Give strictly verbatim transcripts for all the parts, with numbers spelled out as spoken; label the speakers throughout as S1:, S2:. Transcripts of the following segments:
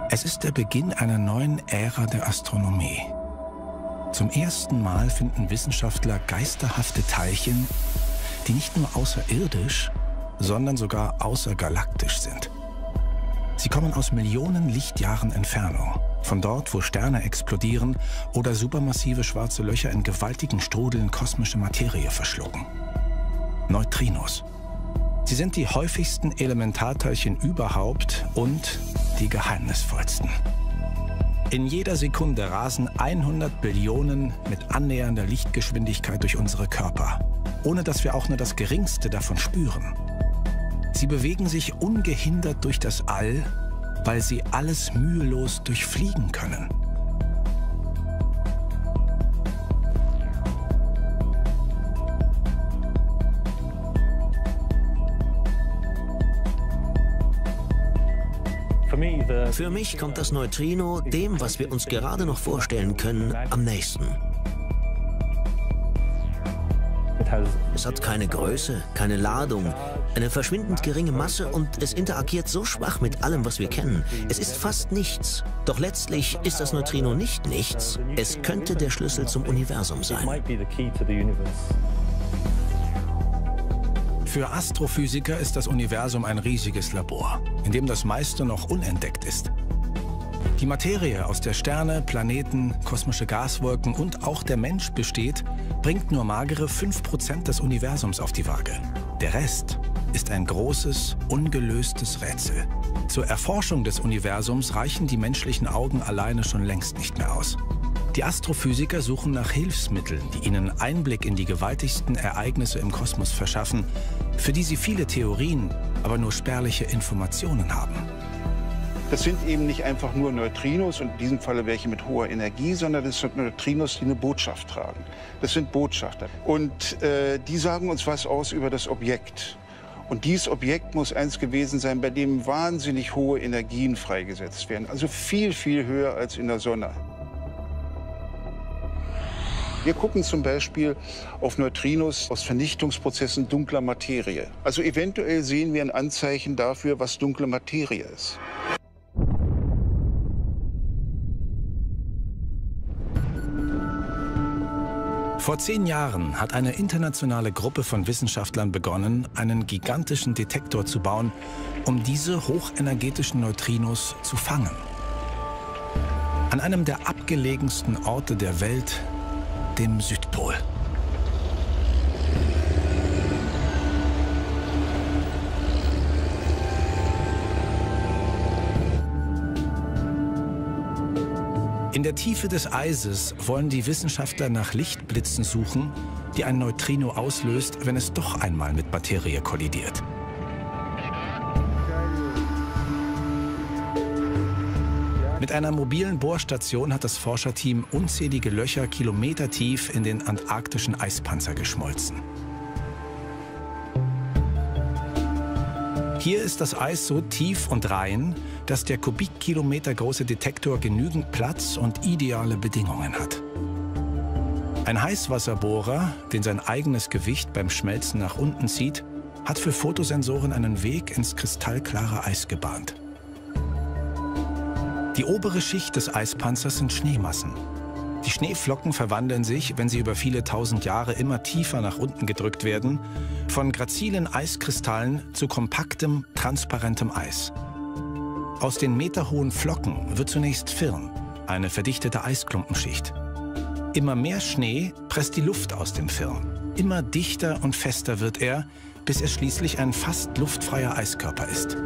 S1: Es ist der Beginn einer neuen Ära der Astronomie. Zum ersten Mal finden Wissenschaftler geisterhafte Teilchen, die nicht nur außerirdisch, sondern sogar außergalaktisch sind. Sie kommen aus Millionen Lichtjahren Entfernung, von dort, wo Sterne explodieren oder supermassive schwarze Löcher in gewaltigen Strudeln kosmische Materie verschlucken. Neutrinos. Sie sind die häufigsten Elementarteilchen überhaupt und die geheimnisvollsten. In jeder Sekunde rasen hundert Billionen mit annähernder Lichtgeschwindigkeit durch unsere Körper, ohne dass wir auch nur das Geringste davon spüren. Sie bewegen sich ungehindert durch das All, weil sie alles mühelos durchfliegen können.
S2: Für mich kommt das Neutrino dem, was wir uns gerade noch vorstellen können, am nächsten. Es hat keine Größe, keine Ladung, eine verschwindend geringe Masse und es interagiert so schwach mit allem, was wir kennen. Es ist fast nichts. Doch letztlich ist das Neutrino nicht nichts. Es könnte der Schlüssel zum Universum sein.
S1: Für Astrophysiker ist das Universum ein riesiges Labor, in dem das meiste noch unentdeckt ist. Die Materie, aus der Sterne, Planeten, kosmische Gaswolken und auch der Mensch besteht, bringt nur magere fünf Prozent des Universums auf die Waage. Der Rest ist ein großes, ungelöstes Rätsel. Zur Erforschung des Universums reichen die menschlichen Augen alleine schon längst nicht mehr aus. Die Astrophysiker suchen nach Hilfsmitteln, die ihnen Einblick in die gewaltigsten Ereignisse im Kosmos verschaffen, für die sie viele Theorien, aber nur spärliche Informationen haben.
S3: Das sind eben nicht einfach nur Neutrinos, und in diesem Falle welche mit hoher Energie, sondern das sind Neutrinos, die eine Botschaft tragen. Das sind Botschafter. Und äh, die sagen uns was aus über das Objekt. Und dieses Objekt muss eins gewesen sein, bei dem wahnsinnig hohe Energien freigesetzt werden. Also viel, viel höher als in der Sonne. Wir gucken zum Beispiel auf Neutrinos aus Vernichtungsprozessen dunkler Materie. Also eventuell sehen wir ein Anzeichen dafür, was dunkle Materie ist.
S1: Vor zehn Jahren hat eine internationale Gruppe von Wissenschaftlern begonnen, einen gigantischen Detektor zu bauen, um diese hochenergetischen Neutrinos zu fangen. An einem der abgelegensten Orte der Welt, dem Südpol. In der Tiefe des Eises wollen die Wissenschaftler nach Lichtblitzen suchen, die ein Neutrino auslöst, wenn es doch einmal mit Materie kollidiert. Mit einer mobilen Bohrstation hat das Forscherteam unzählige Löcher kilometertief in den antarktischen Eispanzer geschmolzen. Hier ist das Eis so tief und rein, dass der Kubikkilometer große Detektor genügend Platz und ideale Bedingungen hat. Ein Heißwasserbohrer, den sein eigenes Gewicht beim Schmelzen nach unten zieht, hat für Fotosensoren einen Weg ins kristallklare Eis gebahnt. Die obere Schicht des Eispanzers sind Schneemassen. Die Schneeflocken verwandeln sich, wenn sie über viele tausend Jahre immer tiefer nach unten gedrückt werden, von grazilen Eiskristallen zu kompaktem, transparentem Eis. Aus den meterhohen Flocken wird zunächst Firn, eine verdichtete Eisklumpen-Schicht. Immer mehr Schnee presst die Luft aus dem Firn. Immer dichter und fester wird er, bis er schließlich ein fast luftfreier Eiskörper ist.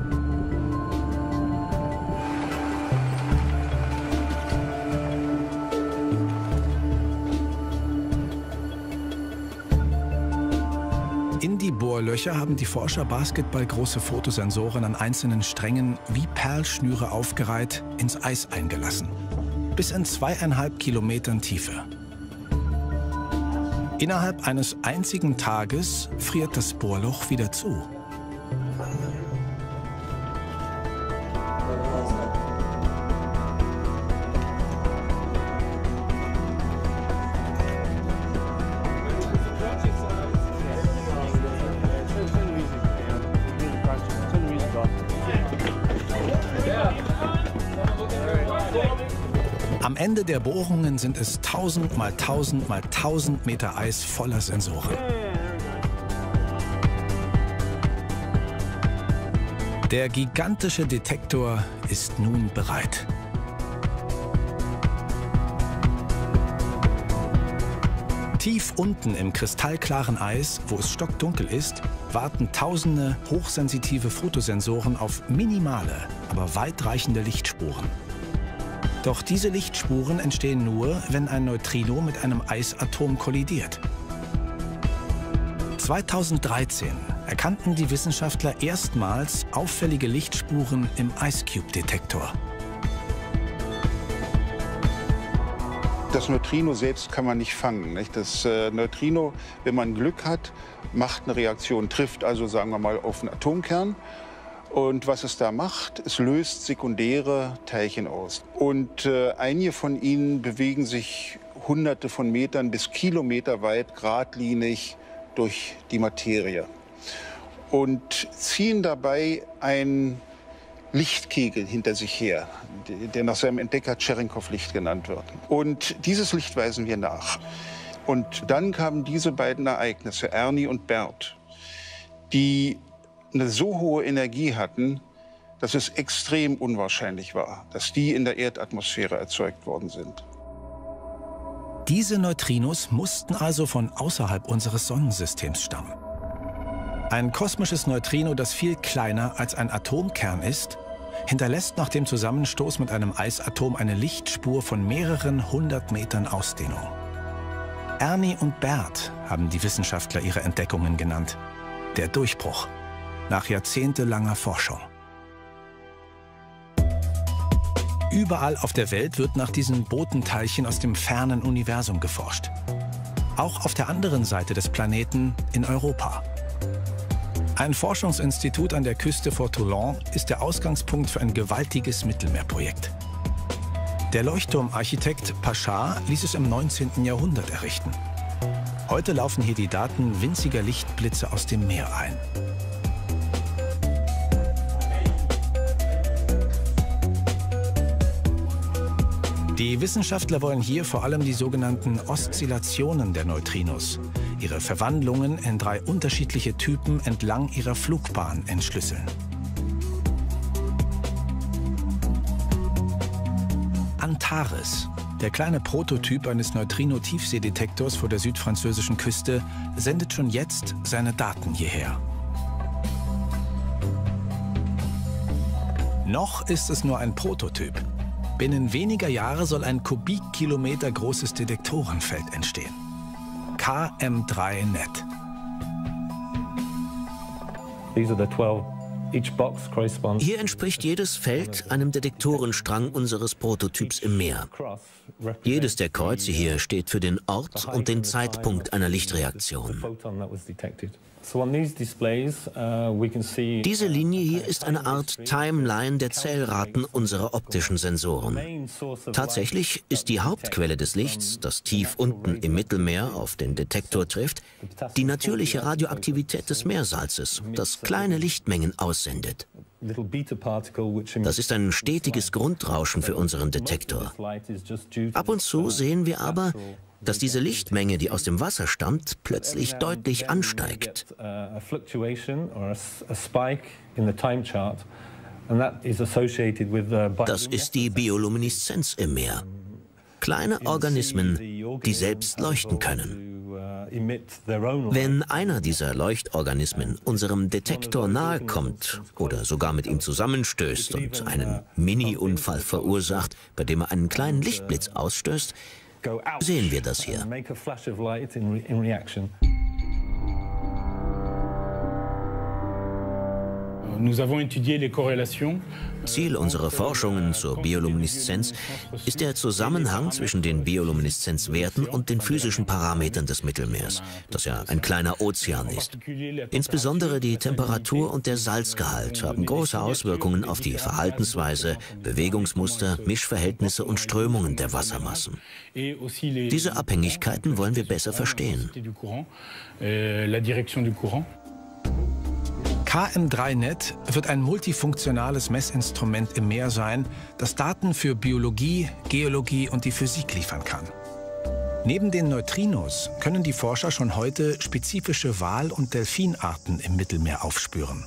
S1: In die Bohrlöcher haben die Forscher basketballgroße Fotosensoren an einzelnen Strängen wie Perlschnüre aufgereiht ins Eis eingelassen. Bis in zweieinhalb Kilometern Tiefe. Innerhalb eines einzigen Tages friert das Bohrloch wieder zu. Am Ende der Bohrungen sind es tausend mal tausend mal tausend Meter Eis voller Sensoren. Der gigantische Detektor ist nun bereit. Tief unten im kristallklaren Eis, wo es stockdunkel ist, warten tausende hochsensitive Fotosensoren auf minimale, aber weitreichende Lichtspuren. Doch diese Lichtspuren entstehen nur, wenn ein Neutrino mit einem Eisatom kollidiert. zweitausenddreizehn erkannten die Wissenschaftler erstmals auffällige Lichtspuren im IceCube-Detektor.
S3: Das Neutrino selbst kann man nicht fangen. Nicht? Das äh, Neutrino, wenn man Glück hat, macht eine Reaktion, trifft also, sagen wir mal, auf einen Atomkern. Und was es da macht, es löst sekundäre Teilchen aus. Und äh, einige von ihnen bewegen sich hunderte von Metern bis Kilometer weit geradlinig durch die Materie und ziehen dabei einen Lichtkegel hinter sich her, der nach seinem Entdecker Tscherenkow-Licht genannt wird. Und dieses Licht weisen wir nach. Und dann kamen diese beiden Ereignisse, Ernie und Bert, die eine so hohe Energie hatten, dass es extrem unwahrscheinlich war, dass die in der Erdatmosphäre erzeugt worden sind.
S1: Diese Neutrinos mussten also von außerhalb unseres Sonnensystems stammen. Ein kosmisches Neutrino, das viel kleiner als ein Atomkern ist, hinterlässt nach dem Zusammenstoß mit einem Eisatom eine Lichtspur von mehreren hundert Metern Ausdehnung. Ernie und Bert haben die Wissenschaftler ihre Entdeckungen genannt. Der Durchbruch nach jahrzehntelanger Forschung. Überall auf der Welt wird nach diesen Botenteilchen aus dem fernen Universum geforscht. Auch auf der anderen Seite des Planeten in Europa. Ein Forschungsinstitut an der Küste vor Toulon ist der Ausgangspunkt für ein gewaltiges Mittelmeerprojekt. Der Leuchtturmarchitekt Pachard ließ es im neunzehnten Jahrhundert errichten. Heute laufen hier die Daten winziger Lichtblitze aus dem Meer ein. Die Wissenschaftler wollen hier vor allem die sogenannten Oszillationen der Neutrinos, ihre Verwandlungen in drei unterschiedliche Typen entlang ihrer Flugbahn entschlüsseln. Antares, der kleine Prototyp eines Neutrino-Tiefseedetektors vor der südfranzösischen Küste, sendet schon jetzt seine Daten hierher. Noch ist es nur ein Prototyp. Binnen weniger Jahre soll ein Kubikkilometer großes Detektorenfeld entstehen. K M drei Net.
S2: Hier entspricht jedes Feld einem Detektorenstrang unseres Prototyps im Meer. Jedes der Kreuze hier steht für den Ort und den Zeitpunkt einer Lichtreaktion. Diese Linie hier ist eine Art Timeline der Zählraten unserer optischen Sensoren. Tatsächlich ist die Hauptquelle des Lichts, das tief unten im Mittelmeer auf den Detektor trifft, die natürliche Radioaktivität des Meersalzes, das kleine Lichtmengen aussendet. Das ist ein stetiges Grundrauschen für unseren Detektor. Ab und zu sehen wir aber, dass diese Lichtmenge, die aus dem Wasser stammt, plötzlich deutlich ansteigt. Das ist die Biolumineszenz im Meer. Kleine Organismen, die selbst leuchten können. Wenn einer dieser Leuchtorganismen unserem Detektor nahe kommt oder sogar mit ihm zusammenstößt und einen Mini-Unfall verursacht, bei dem er einen kleinen Lichtblitz ausstößt, sehen wir das hier. Ziel unserer Forschungen zur Biolumineszenz ist der Zusammenhang zwischen den Biolumineszenzwerten und den physischen Parametern des Mittelmeers, das ja ein kleiner Ozean ist. Insbesondere die Temperatur und der Salzgehalt haben große Auswirkungen auf die Verhaltensweise, Bewegungsmuster, Mischverhältnisse und Strömungen der Wassermassen. Diese Abhängigkeiten wollen wir besser verstehen.
S1: K M drei Net wird ein multifunktionales Messinstrument im Meer sein, das Daten für Biologie, Geologie und die Physik liefern kann. Neben den Neutrinos können die Forscher schon heute spezifische Wal- und Delfinarten im Mittelmeer aufspüren.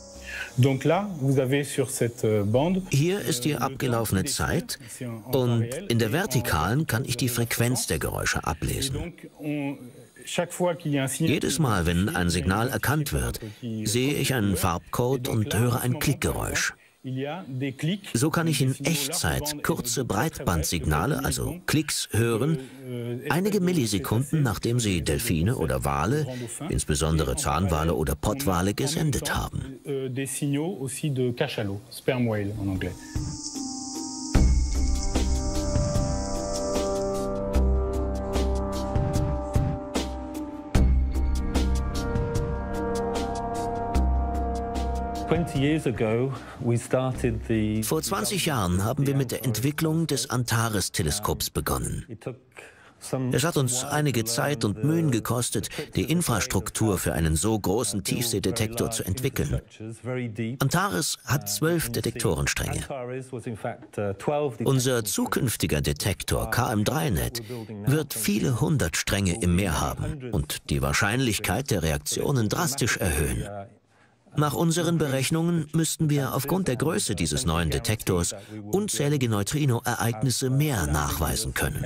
S2: Hier ist die abgelaufene Zeit und in der Vertikalen kann ich die Frequenz der Geräusche ablesen. Jedes Mal, wenn ein Signal erkannt wird, sehe ich einen Farbcode und höre ein Klickgeräusch. So kann ich in Echtzeit kurze Breitbandsignale, also Klicks, hören, einige Millisekunden nachdem sie Delfine oder Wale, insbesondere Zahnwale oder Pottwale, gesendet haben. Vor zwanzig Jahren haben wir mit der Entwicklung des Antares-Teleskops begonnen. Es hat uns einige Zeit und Mühen gekostet, die Infrastruktur für einen so großen Tiefseedetektor zu entwickeln. Antares hat zwölf Detektorenstränge. Unser zukünftiger Detektor K M drei Net wird viele hundert Stränge im Meer haben und die Wahrscheinlichkeit der Reaktionen drastisch erhöhen. Nach unseren Berechnungen müssten wir aufgrund der Größe dieses neuen Detektors unzählige Neutrino-Ereignisse mehr nachweisen können.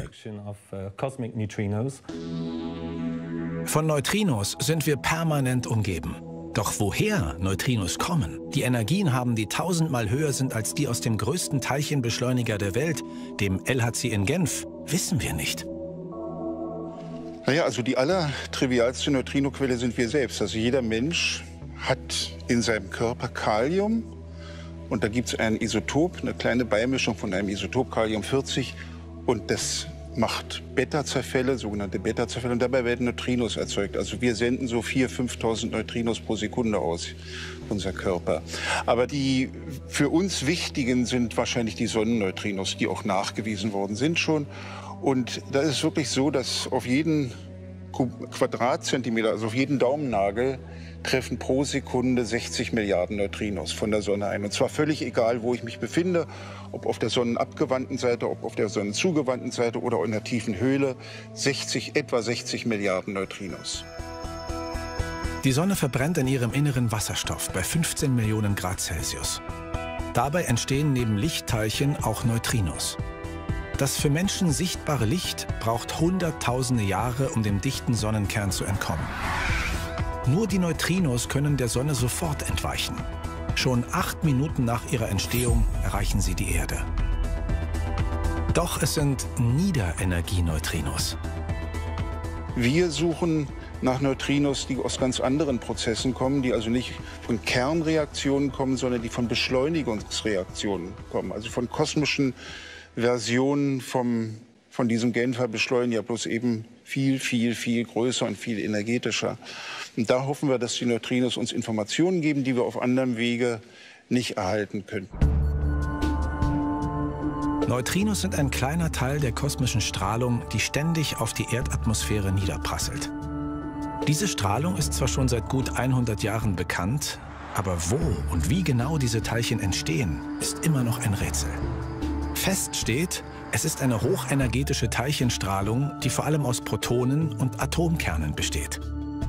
S1: Von Neutrinos sind wir permanent umgeben. Doch woher Neutrinos kommen, die Energien haben, die tausendmal höher sind als die aus dem größten Teilchenbeschleuniger der Welt, dem L H C in Genf, wissen wir nicht.
S3: Naja, also die allertrivialste Neutrinoquelle sind wir selbst. Also jeder Mensch hat in seinem Körper Kalium und da gibt es ein Isotop, eine kleine Beimischung von einem Isotop Kalium vierzig und das macht Beta-Zerfälle, sogenannte Beta-Zerfälle und dabei werden Neutrinos erzeugt. Also wir senden so viertausend, fünftausend Neutrinos pro Sekunde aus, unser Körper. Aber die für uns wichtigen sind wahrscheinlich die Sonnenneutrinos, die auch nachgewiesen worden sind schon. Und da ist es wirklich so, dass auf jeden Quadratzentimeter, also auf jeden Daumennagel, treffen pro Sekunde sechzig Milliarden Neutrinos von der Sonne ein. Und zwar völlig egal, wo ich mich befinde, ob auf der sonnenabgewandten Seite, ob auf der sonnenzugewandten Seite oder in der tiefen Höhle, sechzig, etwa sechzig Milliarden Neutrinos.
S1: Die Sonne verbrennt in ihrem Inneren Wasserstoff bei fünfzehn Millionen Grad Celsius. Dabei entstehen neben Lichtteilchen auch Neutrinos. Das für Menschen sichtbare Licht braucht hunderttausende Jahre, um dem dichten Sonnenkern zu entkommen. Nur die Neutrinos können der Sonne sofort entweichen. Schon acht Minuten nach ihrer Entstehung erreichen sie die Erde. Doch es sind Niederenergie-Neutrinos.
S3: Wir suchen nach Neutrinos, die aus ganz anderen Prozessen kommen, die also nicht von Kernreaktionen kommen, sondern die von Beschleunigungsreaktionen kommen, also von kosmischen Versionen vom, von diesem Genfer Beschleuniger, bloß eben viel, viel, viel größer und viel energetischer. Und da hoffen wir, dass die Neutrinos uns Informationen geben, die wir auf anderem Wege nicht erhalten können.
S1: Neutrinos sind ein kleiner Teil der kosmischen Strahlung, die ständig auf die Erdatmosphäre niederprasselt. Diese Strahlung ist zwar schon seit gut hundert Jahren bekannt, aber wo und wie genau diese Teilchen entstehen, ist immer noch ein Rätsel. Fest steht, es ist eine hochenergetische Teilchenstrahlung, die vor allem aus Protonen und Atomkernen besteht.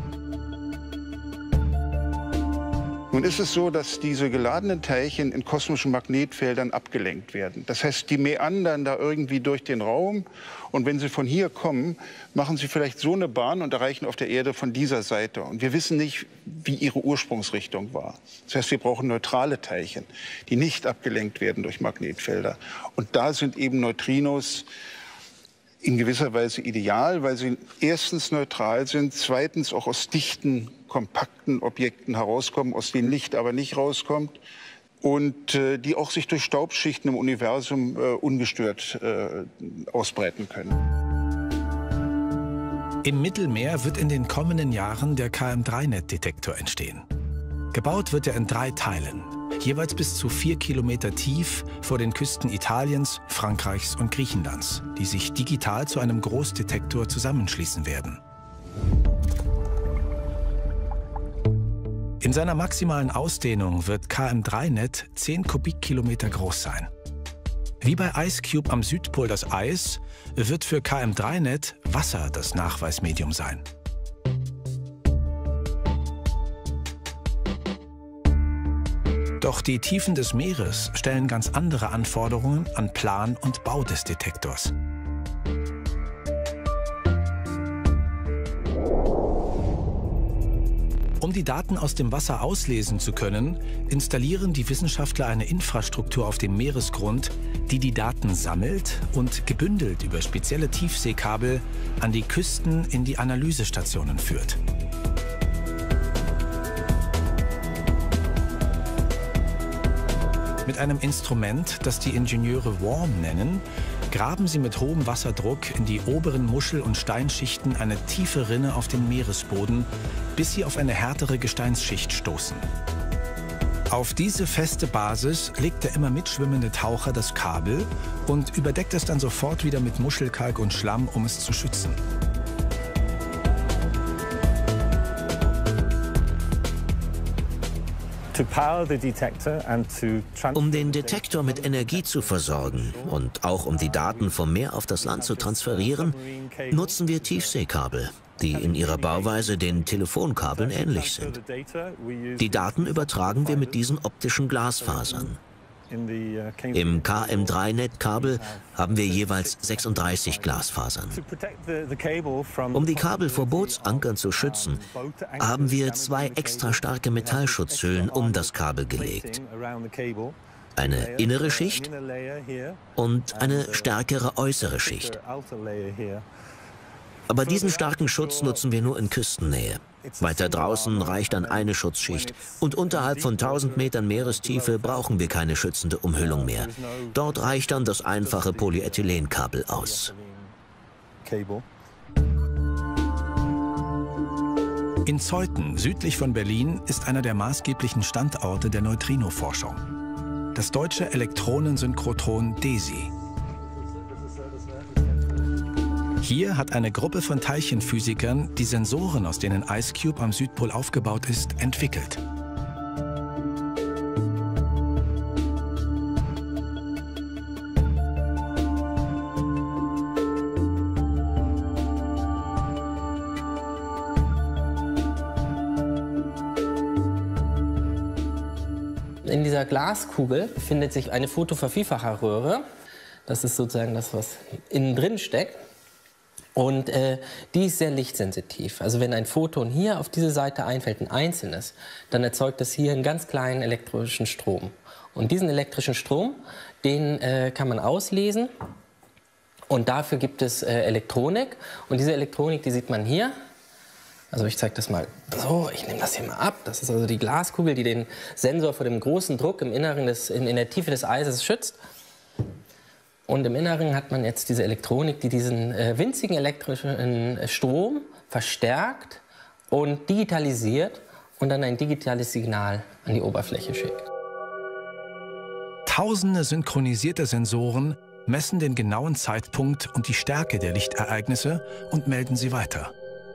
S3: Nun ist es so, dass diese geladenen Teilchen in kosmischen Magnetfeldern abgelenkt werden. Das heißt, die meandern da irgendwie durch den Raum und wenn sie von hier kommen, machen sie vielleicht so eine Bahn und erreichen auf der Erde von dieser Seite. Und wir wissen nicht, wie ihre Ursprungsrichtung war. Das heißt, wir brauchen neutrale Teilchen, die nicht abgelenkt werden durch Magnetfelder. Und da sind eben Neutrinos in gewisser Weise ideal, weil sie erstens neutral sind, zweitens auch aus dichten, kompakten Objekten herauskommen, aus denen Licht aber nicht rauskommt und äh, die auch sich durch Staubschichten im Universum äh, ungestört äh, ausbreiten können.
S1: Im Mittelmeer wird in den kommenden Jahren der K M drei Net-Detektor entstehen. Gebaut wird er in drei Teilen, jeweils bis zu vier Kilometer tief vor den Küsten Italiens, Frankreichs und Griechenlands, die sich digital zu einem Großdetektor zusammenschließen werden. In seiner maximalen Ausdehnung wird K M drei Net zehn Kubikkilometer groß sein. Wie bei IceCube am Südpol das Eis, wird für K M drei Net Wasser das Nachweismedium sein. Doch die Tiefen des Meeres stellen ganz andere Anforderungen an Plan und Bau des Detektors. Um die Daten aus dem Wasser auslesen zu können, installieren die Wissenschaftler eine Infrastruktur auf dem Meeresgrund, die die Daten sammelt und gebündelt über spezielle Tiefseekabel an die Küsten in die Analysestationen führt. Mit einem Instrument, das die Ingenieure Worm nennen, graben sie mit hohem Wasserdruck in die oberen Muschel- und Steinschichten eine tiefe Rinne auf den Meeresboden, bis sie auf eine härtere Gesteinsschicht stoßen. Auf diese feste Basis legt der immer mitschwimmende Taucher das Kabel und überdeckt es dann sofort wieder mit Muschelkalk und Schlamm, um es zu schützen.
S2: Um den Detektor mit Energie zu versorgen und auch um die Daten vom Meer auf das Land zu transferieren, nutzen wir Tiefseekabel, die in ihrer Bauweise den Telefonkabeln ähnlich sind. Die Daten übertragen wir mit diesen optischen Glasfasern. Im K M drei Net-Kabel haben wir jeweils sechsunddreißig Glasfasern. Um die Kabel vor Bootsankern zu schützen, haben wir zwei extra starke Metallschutzhüllen um das Kabel gelegt. Eine innere Schicht und eine stärkere äußere Schicht. Aber diesen starken Schutz nutzen wir nur in Küstennähe. Weiter draußen reicht dann eine Schutzschicht und unterhalb von tausend Metern Meerestiefe brauchen wir keine schützende Umhüllung mehr. Dort reicht dann das einfache Polyethylenkabel aus.
S1: In Zeuthen, südlich von Berlin, ist einer der maßgeblichen Standorte der Neutrino-Forschung. Das deutsche Elektronensynchrotron DESI. Hier hat eine Gruppe von Teilchenphysikern die Sensoren, aus denen IceCube am Südpol aufgebaut ist, entwickelt.
S4: In dieser Glaskugel befindet sich eine Photovervielfacherröhre. Das ist sozusagen das, was innen drin steckt. Und äh, die ist sehr lichtsensitiv. Also wenn ein Photon hier auf diese Seite einfällt, ein einzelnes, dann erzeugt es hier einen ganz kleinen elektrischen Strom. Und diesen elektrischen Strom, den äh, kann man auslesen. Und dafür gibt es äh, Elektronik. Und diese Elektronik, die sieht man hier. Also ich zeige das mal so, ich nehme das hier mal ab. Das ist also die Glaskugel, die den Sensor vor dem großen Druck im Inneren des, in, in der Tiefe des Eises schützt. Und im Inneren hat man jetzt diese Elektronik, die diesen äh, winzigen elektrischen äh, Strom verstärkt und digitalisiert und dann ein digitales Signal an die Oberfläche schickt.
S1: Tausende synchronisierte Sensoren messen den genauen Zeitpunkt und die Stärke der Lichtereignisse und melden sie weiter.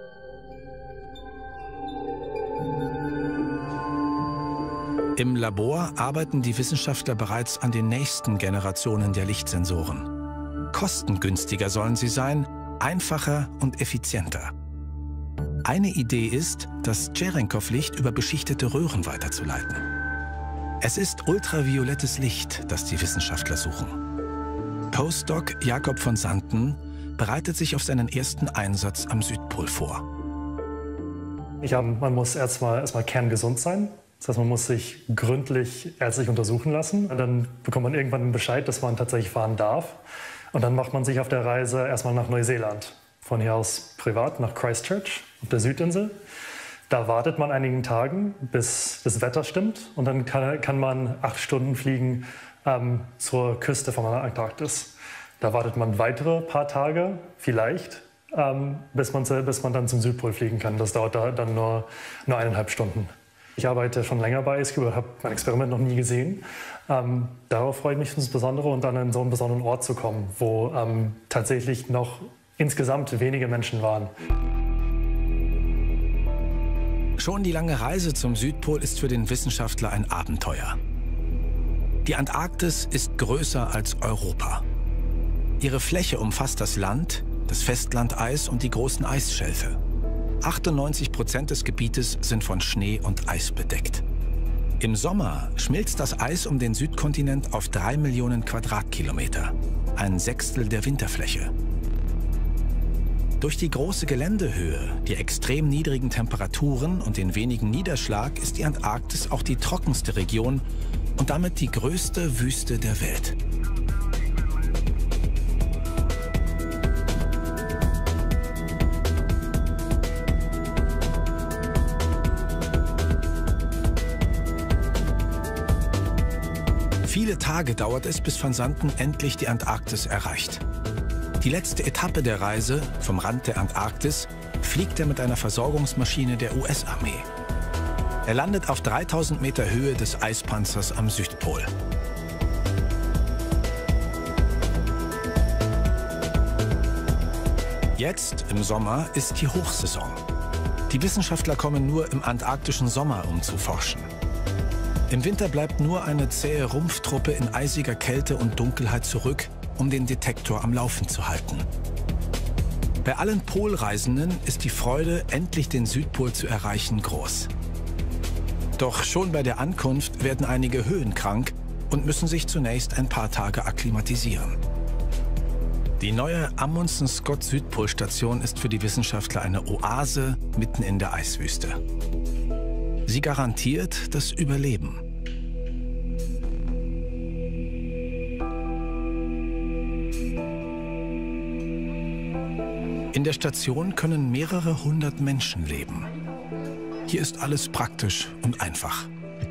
S1: Im Labor arbeiten die Wissenschaftler bereits an den nächsten Generationen der Lichtsensoren. Kostengünstiger sollen sie sein, einfacher und effizienter. Eine Idee ist, das Tscherenkow-Licht über beschichtete Röhren weiterzuleiten. Es ist ultraviolettes Licht, das die Wissenschaftler suchen. Postdoc Jakob von Santen bereitet sich auf seinen ersten Einsatz am Südpol vor.
S5: Ich glaube, man muss erstmal erstmal kerngesund sein. Das heißt, man muss sich gründlich ärztlich untersuchen lassen. Und dann bekommt man irgendwann einen Bescheid, dass man tatsächlich fahren darf. Und dann macht man sich auf der Reise erstmal nach Neuseeland. Von hier aus privat nach Christchurch auf der Südinsel. Da wartet man einigen Tagen, bis das Wetter stimmt. Und dann kann, kann man acht Stunden fliegen ähm, zur Küste von der Antarktis. Da wartet man weitere paar Tage, vielleicht, ähm, bis, man, bis man dann zum Südpol fliegen kann. Das dauert da dann nur, nur eineinhalb Stunden. Ich arbeite schon länger bei IceCube, aber habe mein Experiment noch nie gesehen. Ähm, darauf freue ich mich insbesondere, und dann an so einen besonderen Ort zu kommen, wo ähm, tatsächlich noch insgesamt wenige Menschen waren.
S1: Schon die lange Reise zum Südpol ist für den Wissenschaftler ein Abenteuer. Die Antarktis ist größer als Europa. Ihre Fläche umfasst das Land, das Festlandeis und die großen Eisschelfe. achtundneunzig Prozent des Gebietes sind von Schnee und Eis bedeckt. Im Sommer schmilzt das Eis um den Südkontinent auf drei Millionen Quadratkilometer, ein Sechstel der Winterfläche. Durch die große Geländehöhe, die extrem niedrigen Temperaturen und den wenigen Niederschlag ist die Antarktis auch die trockenste Region und damit die größte Wüste der Welt. Viele Tage dauert es, bis Van Santen endlich die Antarktis erreicht. Die letzte Etappe der Reise, vom Rand der Antarktis, fliegt er mit einer Versorgungsmaschine der U S-Armee. Er landet auf dreitausend Meter Höhe des Eispanzers am Südpol. Jetzt, im Sommer, ist die Hochsaison. Die Wissenschaftler kommen nur im antarktischen Sommer, um zu forschen. Im Winter bleibt nur eine zähe Rumpftruppe in eisiger Kälte und Dunkelheit zurück, um den Detektor am Laufen zu halten. Bei allen Polreisenden ist die Freude, endlich den Südpol zu erreichen, groß. Doch schon bei der Ankunft werden einige höhenkrank und müssen sich zunächst ein paar Tage akklimatisieren. Die neue Amundsen-Scott-Südpolstation ist für die Wissenschaftler eine Oase mitten in der Eiswüste. Sie garantiert das Überleben. In der Station können mehrere hundert Menschen leben. Hier ist alles praktisch und einfach.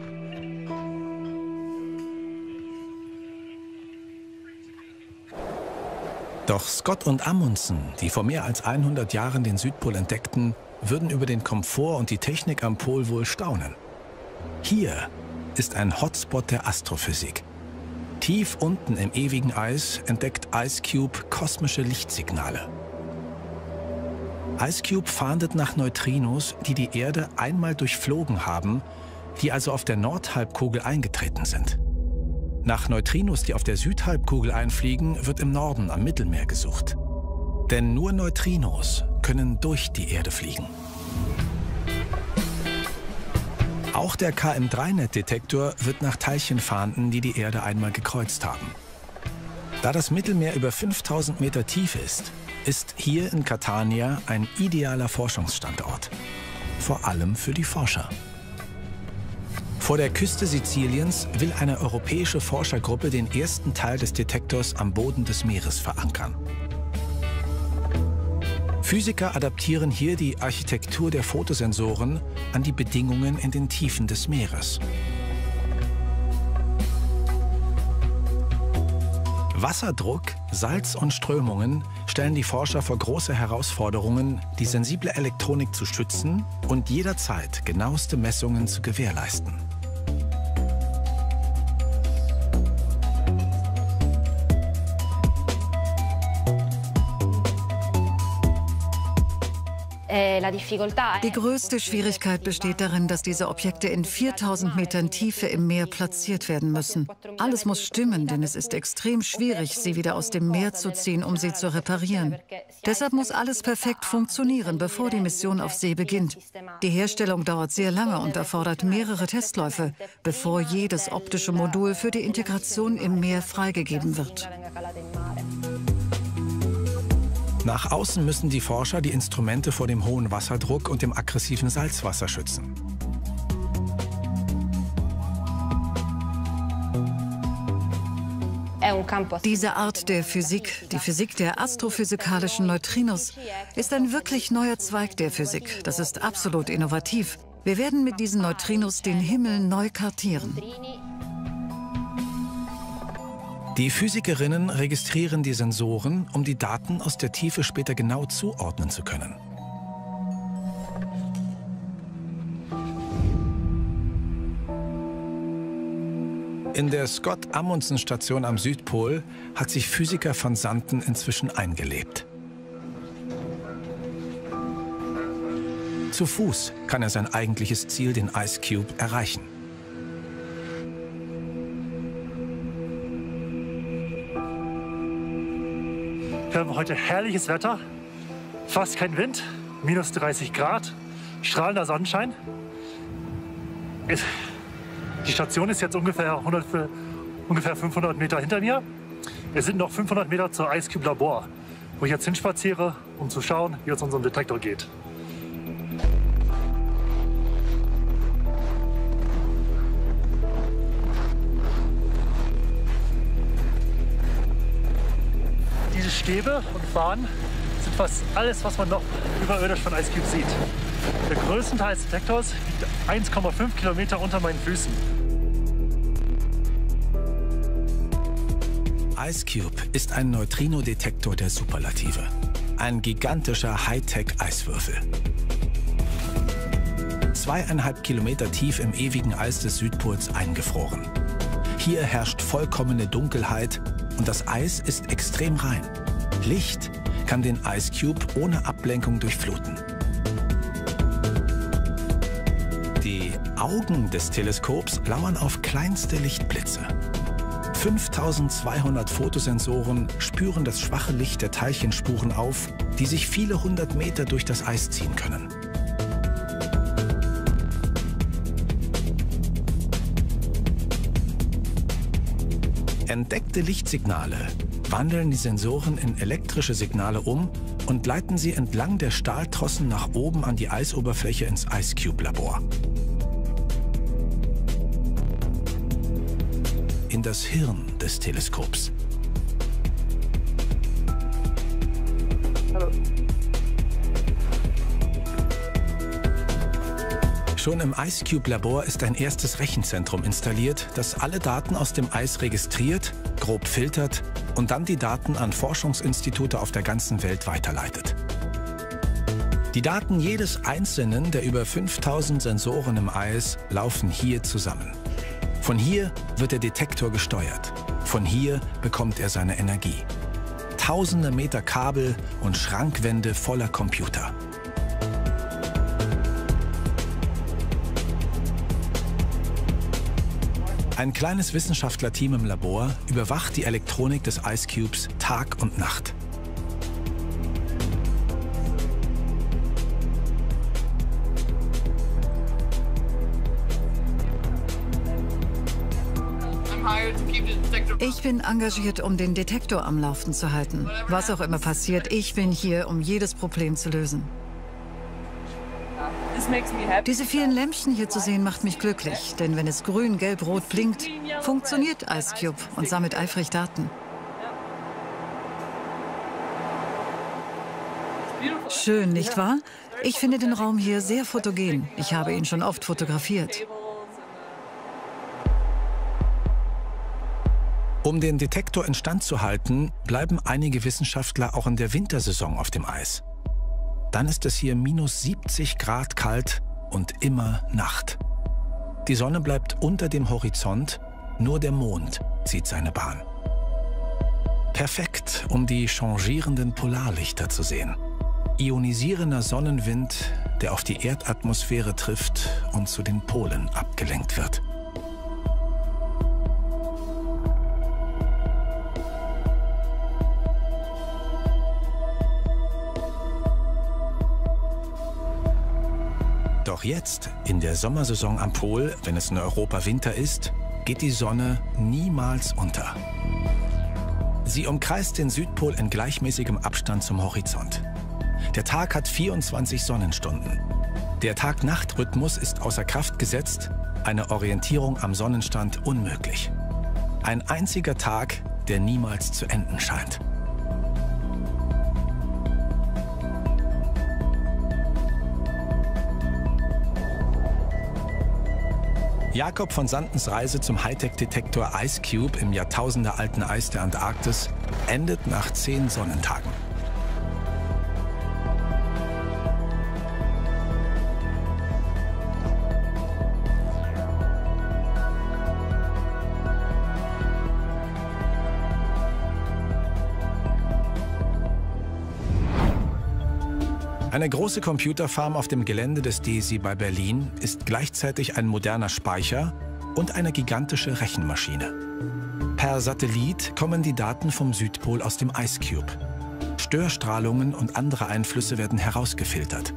S1: Doch Scott und Amundsen, die vor mehr als hundert Jahren den Südpol entdeckten, würden über den Komfort und die Technik am Pol wohl staunen. Hier ist ein Hotspot der Astrophysik. Tief unten im ewigen Eis entdeckt IceCube kosmische Lichtsignale. IceCube fahndet nach Neutrinos, die die Erde einmal durchflogen haben, die also auf der Nordhalbkugel eingetreten sind. Nach Neutrinos, die auf der Südhalbkugel einfliegen, wird im Norden am Mittelmeer gesucht. Denn nur Neutrinos können durch die Erde fliegen. Auch der K M drei Net-Detektor wird nach Teilchen fahnden, die die Erde einmal gekreuzt haben. Da das Mittelmeer über fünftausend Meter tief ist, ist hier in Catania ein idealer Forschungsstandort. Vor allem für die Forscher. Vor der Küste Siziliens will eine europäische Forschergruppe den ersten Teil des Detektors am Boden des Meeres verankern. Physiker adaptieren hier die Architektur der Fotosensoren an die Bedingungen in den Tiefen des Meeres. Wasserdruck, Salz und Strömungen stellen die Forscher vor große Herausforderungen, die sensible Elektronik zu schützen und jederzeit genaueste Messungen zu gewährleisten.
S6: Die größte Schwierigkeit besteht darin, dass diese Objekte in viertausend Metern Tiefe im Meer platziert werden müssen. Alles muss stimmen, denn es ist extrem schwierig, sie wieder aus dem Meer zu ziehen, um sie zu reparieren. Deshalb muss alles perfekt funktionieren, bevor die Mission auf See beginnt. Die Herstellung dauert sehr lange und erfordert mehrere Testläufe, bevor jedes optische Modul für die Integration im Meer freigegeben wird.
S1: Nach außen müssen die Forscher die Instrumente vor dem hohen Wasserdruck und dem aggressiven Salzwasser schützen.
S6: Diese Art der Physik, die Physik der astrophysikalischen Neutrinos, ist ein wirklich neuer Zweig der Physik. Das ist absolut innovativ. Wir werden mit diesen Neutrinos den Himmel neu kartieren.
S1: Die Physikerinnen registrieren die Sensoren, um die Daten aus der Tiefe später genau zuordnen zu können. In der Scott-Amundsen-Station am Südpol hat sich Physiker Van Santen inzwischen eingelebt. Zu Fuß kann er sein eigentliches Ziel, den Ice Cube, erreichen.
S5: Wir haben heute herrliches Wetter, fast kein Wind, minus dreißig Grad, strahlender Sonnenschein. Die Station ist jetzt ungefähr, hundert, ungefähr fünfhundert Meter hinter mir. Es sind noch fünfhundert Meter zur Ice Cube Labor, wo ich jetzt hinspaziere, um zu schauen, wie es unserem Detektor geht. Diese Stäbe und Bahnen sind fast alles, was man noch überirdisch von Ice Cube sieht. Der größte Teil des Detektors liegt eins Komma fünf Kilometer unter meinen Füßen.
S1: Ice Cube ist ein Neutrino-Detektor der Superlative. Ein gigantischer Hightech-Eiswürfel. Zweieinhalb Kilometer tief im ewigen Eis des Südpols eingefroren. Hier herrscht vollkommene Dunkelheit und das Eis ist extrem rein. Licht kann den Ice Cube ohne Ablenkung durchfluten. Die Augen des Teleskops lauern auf kleinste Lichtblitze. fünftausendzweihundert Fotosensoren spüren das schwache Licht der Teilchenspuren auf, die sich viele hundert Meter durch das Eis ziehen können. Entdeckte Lichtsignale wandeln die Sensoren in elektrische Signale um und leiten sie entlang der Stahltrossen nach oben an die Eisoberfläche ins Ice Cube Labor. In das Hirn des Teleskops.
S7: Hallo.
S1: Schon im Ice Cube Labor ist ein erstes Rechenzentrum installiert, das alle Daten aus dem Eis registriert, grob filtert und dann die Daten an Forschungsinstitute auf der ganzen Welt weiterleitet. Die Daten jedes einzelnen der über fünftausend Sensoren im Eis laufen hier zusammen. Von hier wird der Detektor gesteuert. Von hier bekommt er seine Energie. Tausende Meter Kabel und Schrankwände voller Computer. Ein kleines Wissenschaftlerteam im Labor überwacht die Elektronik des Ice Cubes Tag und Nacht.
S6: Ich bin engagiert, um den Detektor am Laufen zu halten. Was auch immer passiert, ich bin hier, um jedes Problem zu lösen. Diese vielen Lämpchen hier zu sehen, macht mich glücklich. Denn wenn es grün, gelb, rot blinkt, funktioniert Ice Cube und sammelt eifrig Daten. Schön, nicht wahr? Ich finde den Raum hier sehr fotogen. Ich habe ihn schon oft fotografiert.
S1: Um den Detektor instand zu halten, bleiben einige Wissenschaftler auch in der Wintersaison auf dem Eis. Dann ist es hier minus siebzig Grad kalt und immer Nacht. Die Sonne bleibt unter dem Horizont, nur der Mond zieht seine Bahn. Perfekt, um die changierenden Polarlichter zu sehen. Ionisierender Sonnenwind, der auf die Erdatmosphäre trifft und zu den Polen abgelenkt wird. Doch jetzt, in der Sommersaison am Pol, wenn es in Europa Winter ist, geht die Sonne niemals unter. Sie umkreist den Südpol in gleichmäßigem Abstand zum Horizont. Der Tag hat vierundzwanzig Sonnenstunden. Der Tag-Nacht-Rhythmus ist außer Kraft gesetzt, eine Orientierung am Sonnenstand unmöglich. Ein einziger Tag, der niemals zu enden scheint. Jakob von Santens Reise zum Hightech-Detektor Ice Cube im jahrtausendealten Eis der Antarktis endet nach zehn Sonnentagen. Eine große Computerfarm auf dem Gelände des D S I bei Berlin ist gleichzeitig ein moderner Speicher und eine gigantische Rechenmaschine. Per Satellit kommen die Daten vom Südpol aus dem Ice Cube. Störstrahlungen und andere Einflüsse werden herausgefiltert.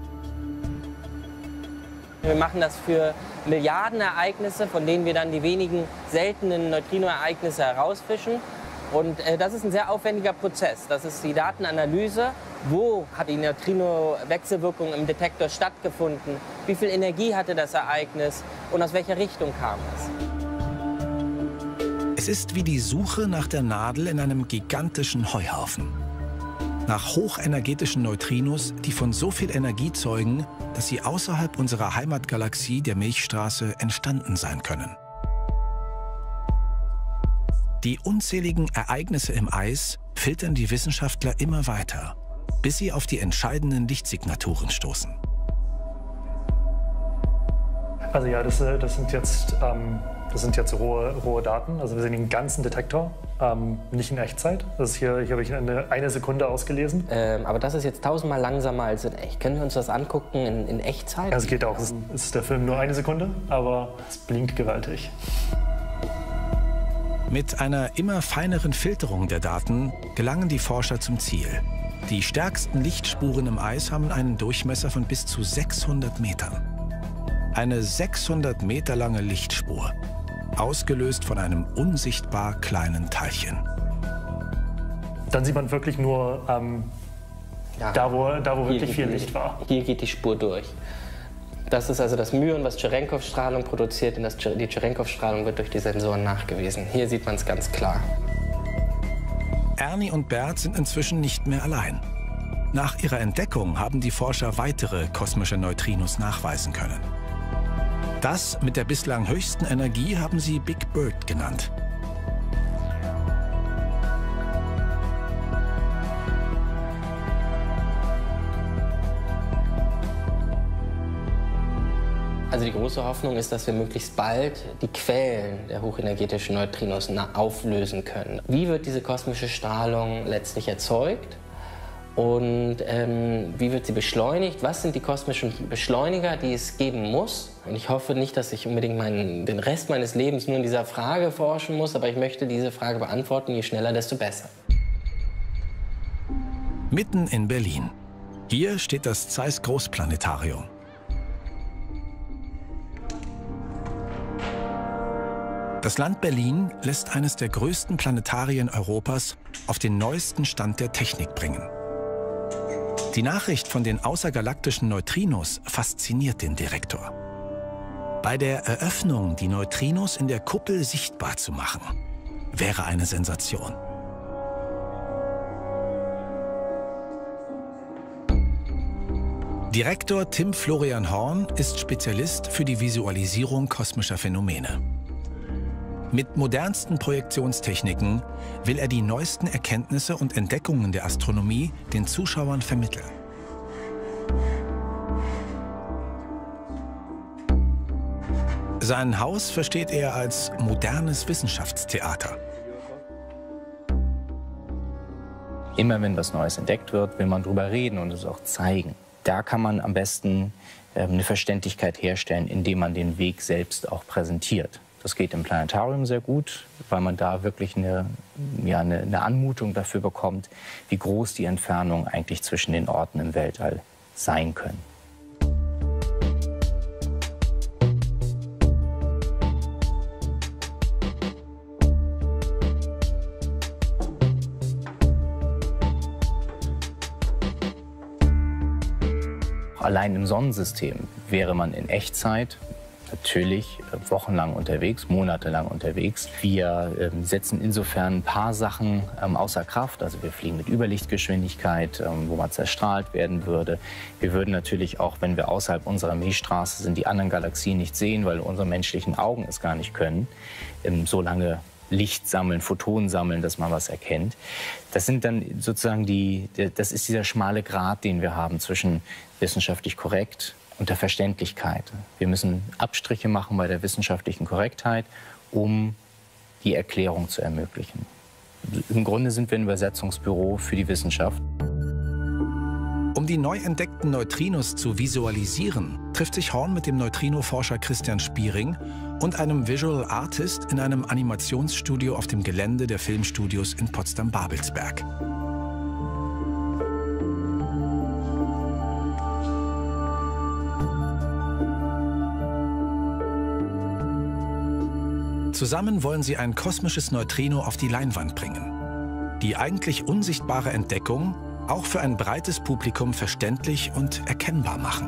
S4: Wir machen das für Milliarden Ereignisse, von denen wir dann die wenigen seltenen Neutrino-Ereignisse herausfischen. Und äh, das ist ein sehr aufwendiger Prozess. Das ist die Datenanalyse. Wo hat die Neutrino-Wechselwirkung im Detektor stattgefunden? Wie viel Energie hatte das Ereignis? Und aus welcher Richtung kam es?
S1: Es ist wie die Suche nach der Nadel in einem gigantischen Heuhaufen. Nach hochenergetischen Neutrinos, die von so viel Energie zeugen, dass sie außerhalb unserer Heimatgalaxie der Milchstraße entstanden sein können. Die unzähligen Ereignisse im Eis filtern die Wissenschaftler immer weiter, bis sie auf die entscheidenden Lichtsignaturen stoßen.
S5: Also ja, das, das sind jetzt, ähm, das sind jetzt rohe, rohe Daten. Also wir sehen den ganzen Detektor, ähm, nicht in Echtzeit. Das ist hier, hier habe ich eine, eine Sekunde ausgelesen.
S4: Ähm, aber das ist jetzt tausendmal langsamer als in echt. Können wir uns das angucken in, in Echtzeit?
S5: Ja, es geht auch. Es ist der Film nur eine Sekunde, aber es blinkt gewaltig.
S1: Mit einer immer feineren Filterung der Daten gelangen die Forscher zum Ziel. Die stärksten Lichtspuren im Eis haben einen Durchmesser von bis zu sechshundert Metern. Eine sechshundert Meter lange Lichtspur, ausgelöst von einem unsichtbar kleinen Teilchen.
S5: Dann sieht man wirklich nur ähm, ja, da, wo, da, wo wirklich viel Licht war.
S4: Hier geht die Spur durch. Das ist also das Myon, was Cherenkov-Strahlung produziert, und das, die Cherenkov-Strahlung wird durch die Sensoren nachgewiesen. Hier sieht man es ganz klar.
S1: Ernie und Bert sind inzwischen nicht mehr allein. Nach ihrer Entdeckung haben die Forscher weitere kosmische Neutrinos nachweisen können. Das mit der bislang höchsten Energie haben sie Big Bird genannt.
S4: Also die große Hoffnung ist, dass wir möglichst bald die Quellen der hochenergetischen Neutrinos auflösen können. Wie wird diese kosmische Strahlung letztlich erzeugt? Und ähm, wie wird sie beschleunigt? Was sind die kosmischen Beschleuniger, die es geben muss? Und ich hoffe nicht, dass ich unbedingt meinen, den Rest meines Lebens nur in dieser Frage forschen muss, aber ich möchte diese Frage beantworten, je schneller, desto besser.
S1: Mitten in Berlin. Hier steht das Zeiss Großplanetarium. Das Land Berlin lässt eines der größten Planetarien Europas auf den neuesten Stand der Technik bringen. Die Nachricht von den außergalaktischen Neutrinos fasziniert den Direktor. Bei der Eröffnung, die Neutrinos in der Kuppel sichtbar zu machen, wäre eine Sensation. Direktor Tim Florian Horn ist Spezialist für die Visualisierung kosmischer Phänomene. Mit modernsten Projektionstechniken will er die neuesten Erkenntnisse und Entdeckungen der Astronomie den Zuschauern vermitteln. Sein Haus versteht er als modernes Wissenschaftstheater.
S8: Immer wenn was Neues entdeckt wird, will man darüber reden und es auch zeigen. Da kann man am besten äh, eine Verständlichkeit herstellen, indem man den Weg selbst auch präsentiert. Das geht im Planetarium sehr gut, weil man da wirklich eine, ja, eine, eine Anmutung dafür bekommt, wie groß die Entfernungen eigentlich zwischen den Orten im Weltall sein können. Allein im Sonnensystem wäre man in Echtzeit natürlich wochenlang unterwegs, monatelang unterwegs. Wir ähm, setzen insofern ein paar Sachen ähm, außer Kraft. Also wir fliegen mit Überlichtgeschwindigkeit, ähm, wo man zerstrahlt werden würde. Wir würden natürlich auch, wenn wir außerhalb unserer Milchstraße sind, die anderen Galaxien nicht sehen, weil unsere menschlichen Augen es gar nicht können, ähm, so lange Licht sammeln, Photonen sammeln, dass man was erkennt. Das sind dann sozusagen die, das ist dieser schmale Grat, den wir haben zwischen wissenschaftlich korrekt und der Verständlichkeit. Wir müssen Abstriche machen bei der wissenschaftlichen Korrektheit, um die Erklärung zu ermöglichen. Im Grunde sind wir ein Übersetzungsbüro für die Wissenschaft.
S1: Um Um die neu entdeckten Neutrinos zu visualisieren, trifft sich Horn mit dem Neutrino-Forscher Christian Spiering und einem Visual Artist in einem Animationsstudio auf dem Gelände der Filmstudios in Potsdam-Babelsberg. Zusammen wollen sie ein kosmisches Neutrino auf die Leinwand bringen. Die eigentlich unsichtbare Entdeckung auch für ein breites Publikum verständlich und erkennbar machen.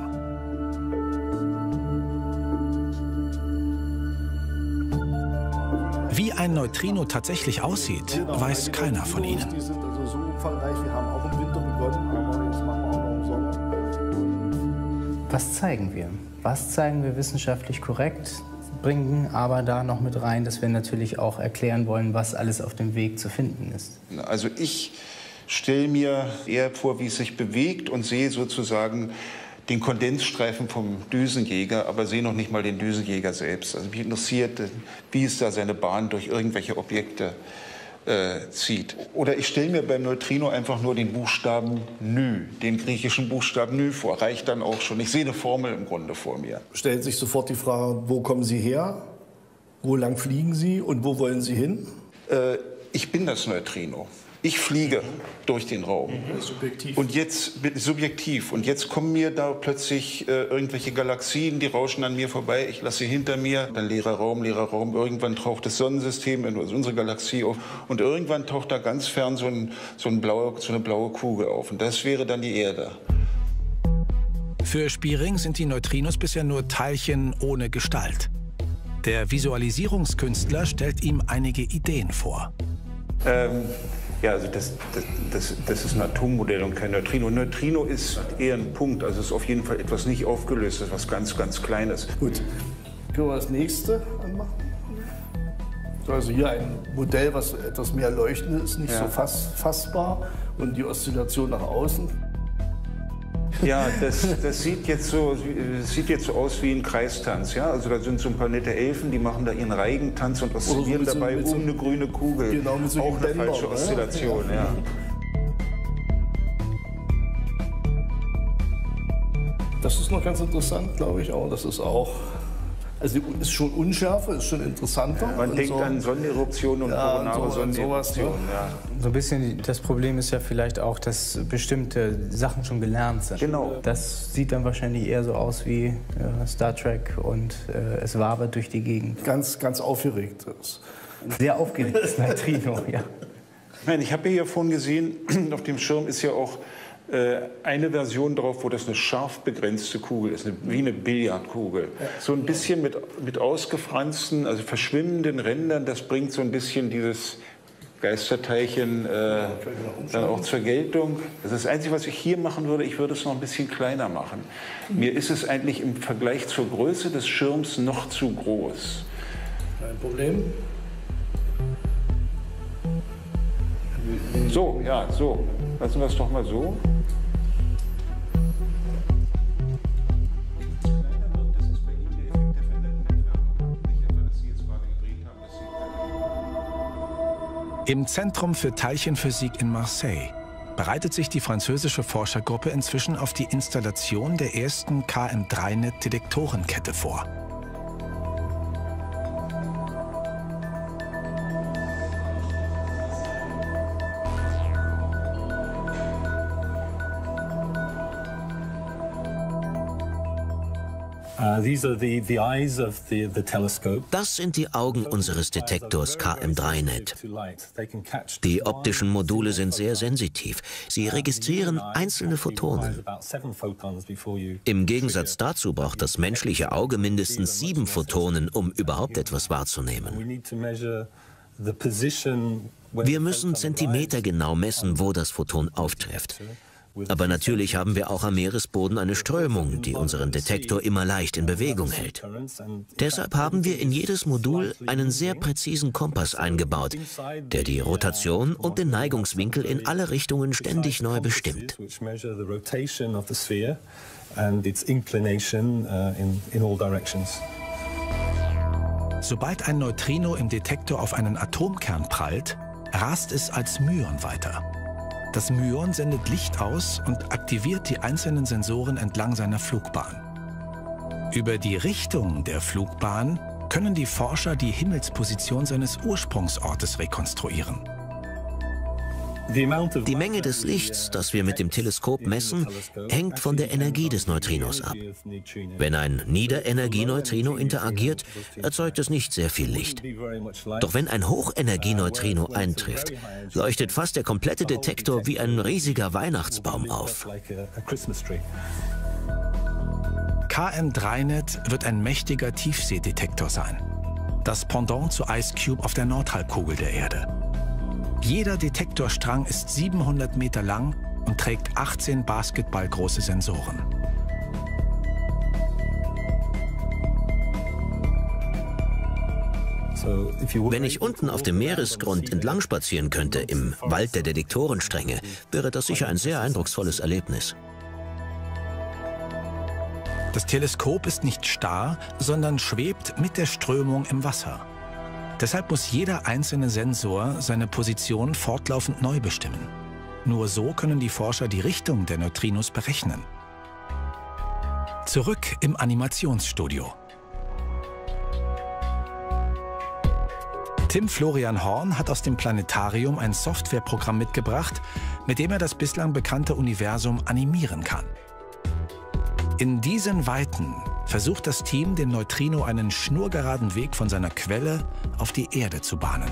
S1: Wie ein Neutrino tatsächlich aussieht, weiß keiner von ihnen.
S9: Die sind also so umfangreich, wir haben auch im Winter begonnen, aber jetzt machen wir auch noch im Sommer.
S8: Was zeigen wir? Was zeigen wir wissenschaftlich korrekt? Bringen aber da noch mit rein, dass wir natürlich auch erklären wollen, was alles auf dem Weg zu finden ist.
S3: Also ich stelle mir eher vor, wie es sich bewegt und sehe sozusagen den Kondensstreifen vom Düsenjäger, aber sehe noch nicht mal den Düsenjäger selbst. Also mich interessiert, wie es da seine Bahn durch irgendwelche Objekte äh, zieht. Oder ich stelle mir beim Neutrino einfach nur den Buchstaben Nü, den griechischen Buchstaben Nü vor. Reicht dann auch schon. Ich sehe eine Formel im Grunde vor mir.
S9: Stellt sich sofort die Frage, wo kommen Sie her? Wo lang fliegen Sie und wo wollen Sie hin?
S3: Äh, ich bin das Neutrino. Ich fliege durch den Raum.
S9: Mhm. Subjektiv.
S3: Und jetzt, subjektiv. Und jetzt kommen mir da plötzlich äh, irgendwelche Galaxien, die rauschen an mir vorbei. Ich lasse sie hinter mir. Dann leerer Raum, leerer Raum. Irgendwann taucht das Sonnensystem, also unsere Galaxie auf. Und irgendwann taucht da ganz fern so, ein, so, ein blaue, so eine blaue Kugel auf. Und das wäre dann die Erde.
S1: Für Spiering sind die Neutrinos bisher nur Teilchen ohne Gestalt. Der Visualisierungskünstler stellt ihm einige Ideen vor.
S3: Ähm, ja, also das, das, das, das ist ein Atommodell und kein Neutrino. Neutrino ist eher ein Punkt, also es ist auf jeden Fall etwas nicht aufgelöstes, was ganz, ganz Kleines.
S9: Gut, können wir das nächste anmachen? Also hier ein Modell, was etwas mehr leuchtend ist, nicht ja. so fass, fassbar und die Oszillation nach außen.
S3: Ja, das, das sieht jetzt so, das sieht jetzt so aus wie ein Kreistanz. Ja? Also da sind so ein paar nette Elfen, die machen da ihren Reigentanz und oszillieren so dabei so, um eine grüne Kugel.
S9: Genau, mit so
S3: auch eine
S9: Bänder,
S3: falsche Oszillation. Ja. Ja.
S9: Das ist noch ganz interessant, glaube ich auch. Das ist auch, also ist schon unschärfer, ist schon interessanter.
S3: Ja, man denkt so an Sonneneruptionen und
S9: ja,
S3: koronare
S9: so,
S3: Sonneneruptionen. Ja.
S8: So ein bisschen das Problem ist ja vielleicht auch, dass bestimmte Sachen schon gelernt sind.
S3: Genau.
S8: Das sieht dann wahrscheinlich eher so aus wie äh, Star Trek und äh, es wabert durch die Gegend.
S9: Ganz, ganz aufgeregt.
S8: Sehr aufgeregtes Neutrino, ja.
S3: Nein, ich habe hier vorhin gesehen, auf dem Schirm ist ja auch äh, eine Version drauf, wo das eine scharf begrenzte Kugel ist, eine, wie eine Billardkugel. Ja. So ein bisschen mit, mit ausgefransten, also verschwimmenden Rändern, das bringt so ein bisschen dieses Geisterteilchen äh, dann auch zur Geltung. Das ist das Einzige, was ich hier machen würde, ich würde es noch ein bisschen kleiner machen. Mir ist es eigentlich im Vergleich zur Größe des Schirms noch zu groß.
S9: Kein Problem.
S3: So, ja, so. Lassen wir es doch mal so.
S1: Im Zentrum für Teilchenphysik in Marseille bereitet sich die französische Forschergruppe inzwischen auf die Installation der ersten K M drei Net-Detektorenkette vor.
S2: Das sind die Augen unseres Detektors K M drei Net. Die optischen Module sind sehr sensitiv. Sie registrieren einzelne Photonen. Im Gegensatz dazu braucht das menschliche Auge mindestens sieben Photonen, um überhaupt etwas wahrzunehmen. Wir müssen zentimetergenau messen, wo das Photon auftrifft. Aber natürlich haben wir auch am Meeresboden eine Strömung, die unseren Detektor immer leicht in Bewegung hält. Deshalb haben wir in jedes Modul einen sehr präzisen Kompass eingebaut, der die Rotation und den Neigungswinkel in alle Richtungen ständig neu bestimmt.
S1: Sobald ein Neutrino im Detektor auf einen Atomkern prallt, rast es als Myon weiter. Das Myon sendet Licht aus und aktiviert die einzelnen Sensoren entlang seiner Flugbahn. Über die Richtung der Flugbahn können die Forscher die Himmelsposition seines Ursprungsortes rekonstruieren.
S2: Die Menge des Lichts, das wir mit dem Teleskop messen, hängt von der Energie des Neutrinos ab. Wenn ein Niederenergieneutrino interagiert, erzeugt es nicht sehr viel Licht. Doch wenn ein Hochenergieneutrino eintrifft, leuchtet fast der komplette Detektor wie ein riesiger Weihnachtsbaum auf.
S1: K M drei Net wird ein mächtiger Tiefseedetektor sein. Das Pendant zu IceCube auf der Nordhalbkugel der Erde. Jeder Detektorstrang ist siebenhundert Meter lang und trägt achtzehn basketballgroße Sensoren.
S2: Wenn ich unten auf dem Meeresgrund entlang spazieren könnte, im Wald der Detektorenstränge, wäre das sicher ein sehr eindrucksvolles Erlebnis.
S1: Das Teleskop ist nicht starr, sondern schwebt mit der Strömung im Wasser. Deshalb muss jeder einzelne Sensor seine Position fortlaufend neu bestimmen. Nur so können die Forscher die Richtung der Neutrinos berechnen. Zurück im Animationsstudio. Tim Florian Horn hat aus dem Planetarium ein Softwareprogramm mitgebracht, mit dem er das bislang bekannte Universum animieren kann. In diesen Weiten versucht das Team, dem Neutrino einen schnurgeraden Weg von seiner Quelle auf die Erde zu bahnen.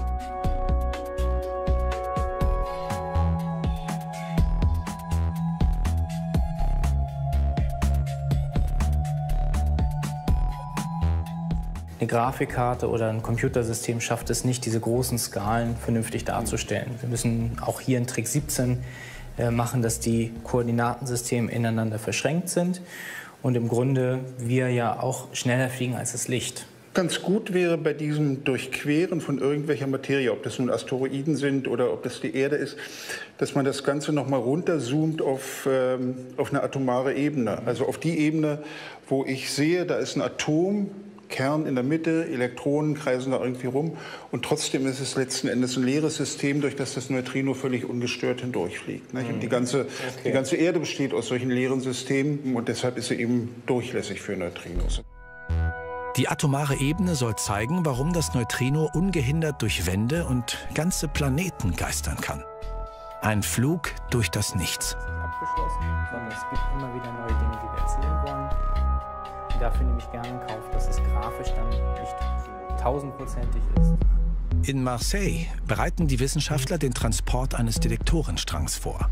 S8: Eine Grafikkarte oder ein Computersystem schafft es nicht, diese großen Skalen vernünftig darzustellen. Wir müssen auch hier in Trick siebzehn äh, machen, dass die Koordinatensysteme ineinander verschränkt sind und im Grunde wir ja auch schneller fliegen als das Licht.
S3: Ganz gut wäre bei diesem Durchqueren von irgendwelcher Materie, ob das nun Asteroiden sind oder ob das die Erde ist, dass man das Ganze noch mal runterzoomt auf, ähm, auf eine atomare Ebene. Also auf die Ebene, wo ich sehe, da ist ein Atom, Kern in der Mitte, Elektronen kreisen da irgendwie rum und trotzdem ist es letzten Endes ein leeres System, durch das das Neutrino völlig ungestört hindurchfliegt. Nicht? Und die ganze, okay. die ganze Erde besteht aus solchen leeren Systemen und deshalb ist sie eben durchlässig für Neutrinos.
S1: Die atomare Ebene soll zeigen, warum das Neutrino ungehindert durch Wände und ganze Planeten geistern kann. Ein Flug durch das Nichts.
S8: Abgeschlossen, sondern es gibt immer wieder neue Dinge, die wir erzählen wollen. Und dafür nehme ich gerne in Kauf, dass es grafisch dann nicht tausendprozentig ist.
S1: In Marseille bereiten die Wissenschaftler den Transport eines Detektorenstrangs vor.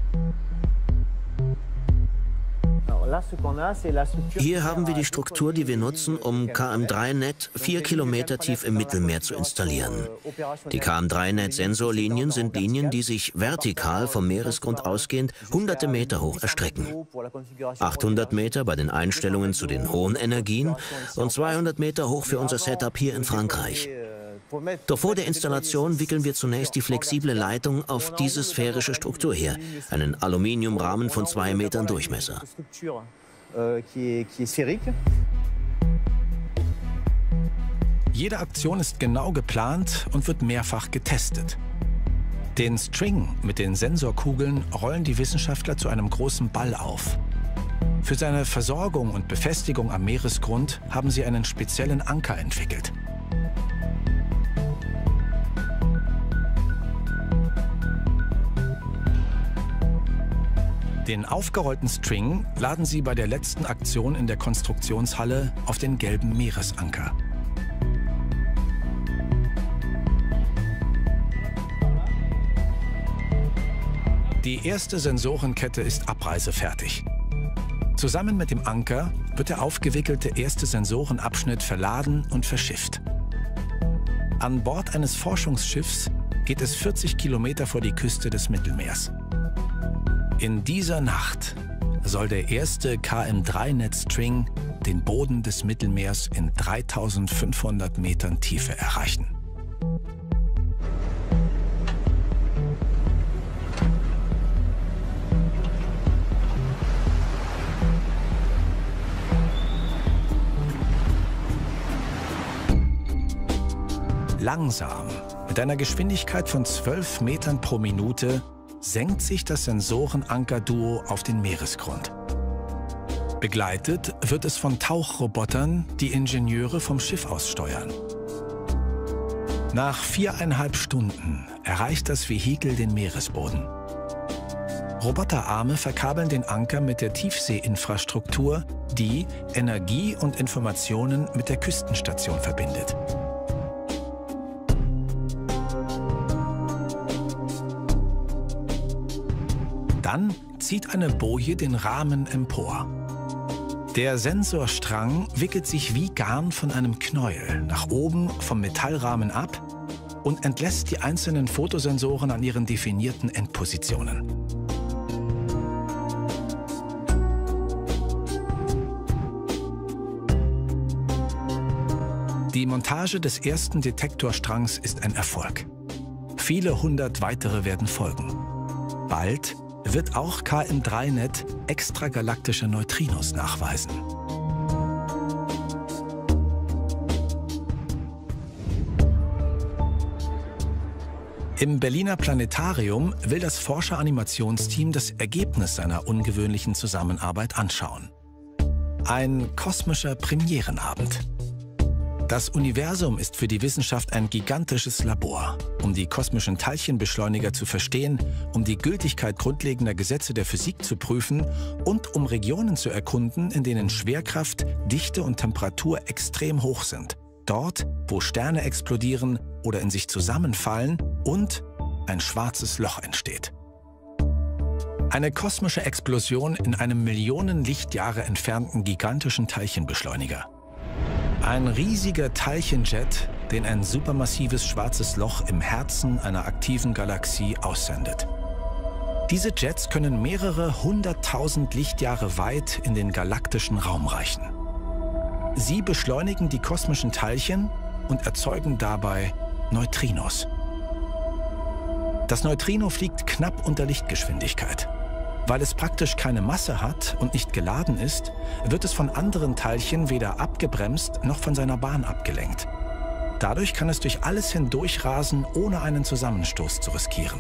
S2: Hier haben wir die Struktur, die wir nutzen, um K M drei Net vier Kilometer tief im Mittelmeer zu installieren. Die K M drei Net-Sensorlinien sind Linien, die sich vertikal vom Meeresgrund ausgehend hunderte Meter hoch erstrecken. achthundert Meter bei den Einstellungen zu den hohen Energien und zweihundert Meter hoch für unser Setup hier in Frankreich. Doch vor der Installation wickeln wir zunächst die flexible Leitung auf diese sphärische Struktur hier, einen Aluminiumrahmen von zwei Metern Durchmesser.
S1: Jede Aktion ist genau geplant und wird mehrfach getestet. Den String mit den Sensorkugeln rollen die Wissenschaftler zu einem großen Ball auf. Für seine Versorgung und Befestigung am Meeresgrund haben sie einen speziellen Anker entwickelt. Den aufgerollten String laden sie bei der letzten Aktion in der Konstruktionshalle auf den gelben Meeresanker. Die erste Sensorenkette ist abreisefertig. Zusammen mit dem Anker wird der aufgewickelte erste Sensorenabschnitt verladen und verschifft. An Bord eines Forschungsschiffs geht es vierzig Kilometer vor die Küste des Mittelmeers. In dieser Nacht soll der erste K M drei Net-String den Boden des Mittelmeers in dreitausendfünfhundert Metern Tiefe erreichen. Langsam, mit einer Geschwindigkeit von zwölf Metern pro Minute, senkt sich das Sensorenanker-Duo auf den Meeresgrund. Begleitet wird es von Tauchrobotern, die Ingenieure vom Schiff aus steuern. Nach viereinhalb Stunden erreicht das Vehikel den Meeresboden. Roboterarme verkabeln den Anker mit der Tiefseeinfrastruktur, die Energie und Informationen mit der Küstenstation verbindet. Dann zieht eine Boje den Rahmen empor. Der Sensorstrang wickelt sich wie Garn von einem Knäuel nach oben vom Metallrahmen ab und entlässt die einzelnen Fotosensoren an ihren definierten Endpositionen. Die Montage des ersten Detektorstrangs ist ein Erfolg. Viele hundert weitere werden folgen. Bald wird auch K M drei Net extragalaktische Neutrinos nachweisen. Im Berliner Planetarium will das Forscher-Animationsteam das Ergebnis seiner ungewöhnlichen Zusammenarbeit anschauen. Ein kosmischer Premierenabend. Das Universum ist für die Wissenschaft ein gigantisches Labor, um die kosmischen Teilchenbeschleuniger zu verstehen, um die Gültigkeit grundlegender Gesetze der Physik zu prüfen und um Regionen zu erkunden, in denen Schwerkraft, Dichte und Temperatur extrem hoch sind. Dort, wo Sterne explodieren oder in sich zusammenfallen und ein schwarzes Loch entsteht. Eine kosmische Explosion in einem Millionen Lichtjahre entfernten gigantischen Teilchenbeschleuniger. Ein riesiger Teilchenjet, den ein supermassives schwarzes Loch im Herzen einer aktiven Galaxie aussendet. Diese Jets können mehrere hunderttausend Lichtjahre weit in den galaktischen Raum reichen. Sie beschleunigen die kosmischen Teilchen und erzeugen dabei Neutrinos. Das Neutrino fliegt knapp unter Lichtgeschwindigkeit. Weil es praktisch keine Masse hat und nicht geladen ist, wird es von anderen Teilchen weder abgebremst noch von seiner Bahn abgelenkt. Dadurch kann es durch alles hindurchrasen, ohne einen Zusammenstoß zu riskieren.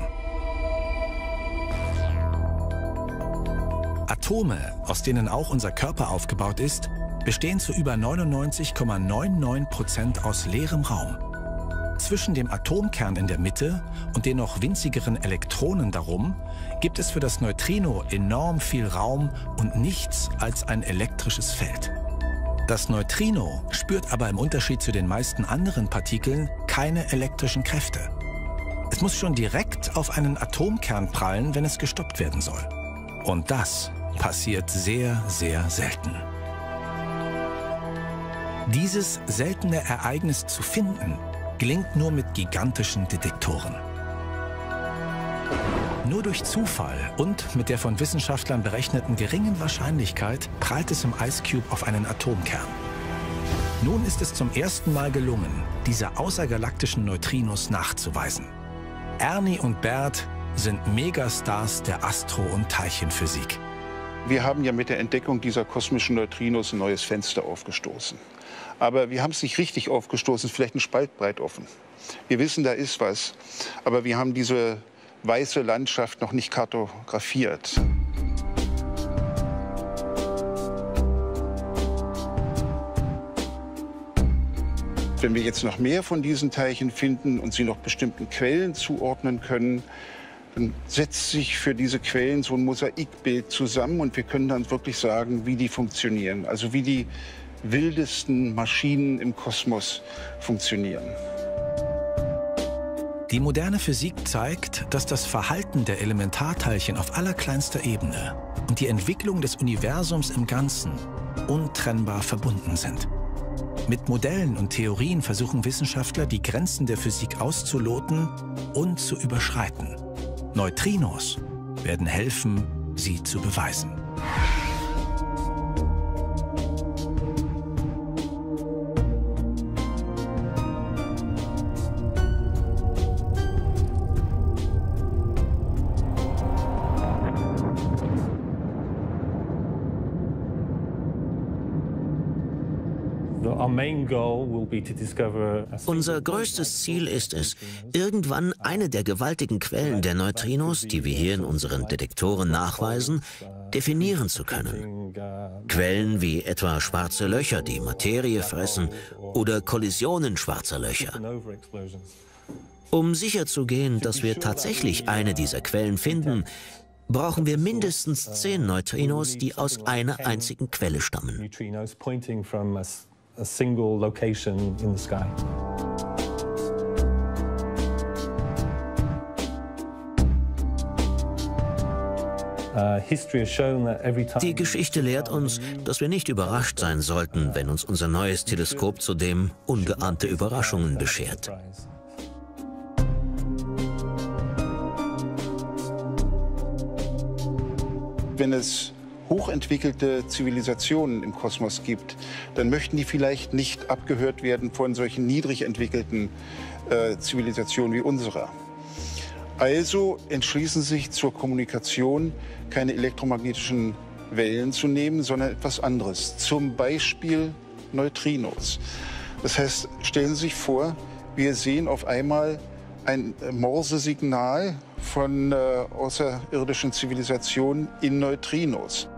S1: Atome, aus denen auch unser Körper aufgebaut ist, bestehen zu über neunundneunzig Komma neunundneunzig Prozent aus leerem Raum. Zwischen dem Atomkern in der Mitte und den noch winzigeren Elektronen darum gibt es für das Neutrino enorm viel Raum und nichts als ein elektrisches Feld. Das Neutrino spürt aber im Unterschied zu den meisten anderen Partikeln keine elektrischen Kräfte. Es muss schon direkt auf einen Atomkern prallen, wenn es gestoppt werden soll. Und das passiert sehr, sehr selten. Dieses seltene Ereignis zu finden, gelingt nur mit gigantischen Detektoren. Nur durch Zufall und mit der von Wissenschaftlern berechneten geringen Wahrscheinlichkeit prallt es im Ice Cube auf einen Atomkern. Nun ist es zum ersten Mal gelungen, diese außergalaktischen Neutrinos nachzuweisen. Ernie und Bert sind Megastars der Astro- und Teilchenphysik.
S3: Wir haben ja mit der Entdeckung dieser kosmischen Neutrinos ein neues Fenster aufgestoßen. Aber wir haben es nicht richtig aufgestoßen, vielleicht ein Spalt breit offen. Wir wissen, da ist was, aber wir haben diese weiße Landschaft noch nicht kartografiert. Wenn wir jetzt noch mehr von diesen Teilchen finden und sie noch bestimmten Quellen zuordnen können, dann setzt sich für diese Quellen so ein Mosaikbild zusammen und wir können dann wirklich sagen, wie die funktionieren, also wie die wildesten Maschinen im Kosmos funktionieren.
S1: Die moderne Physik zeigt, dass das Verhalten der Elementarteilchen auf allerkleinster Ebene und die Entwicklung des Universums im Ganzen untrennbar verbunden sind. Mit Modellen und Theorien versuchen Wissenschaftler, die Grenzen der Physik auszuloten und zu überschreiten. Neutrinos werden helfen, sie zu beweisen.
S2: Unser größtes Ziel ist es, irgendwann eine der gewaltigen Quellen der Neutrinos, die wir hier in unseren Detektoren nachweisen, definieren zu können. Quellen wie etwa schwarze Löcher, die Materie fressen, oder Kollisionen schwarzer Löcher. Um sicherzugehen, dass wir tatsächlich eine dieser Quellen finden, brauchen wir mindestens zehn Neutrinos, die aus einer einzigen Quelle stammen. Die Geschichte lehrt uns, dass wir nicht überrascht sein sollten, wenn uns unser neues Teleskop zudem ungeahnte Überraschungen beschert.
S3: Wenn es hochentwickelte Zivilisationen im Kosmos gibt, dann möchten die vielleicht nicht abgehört werden von solchen niedrig entwickelten äh, Zivilisationen wie unserer. Also entschließen sie sich zur Kommunikation, keine elektromagnetischen Wellen zu nehmen, sondern etwas anderes, zum Beispiel Neutrinos. Das heißt, stellen Sie sich vor, wir sehen auf einmal ein Morse-Signal von äh, außerirdischen Zivilisationen in Neutrinos.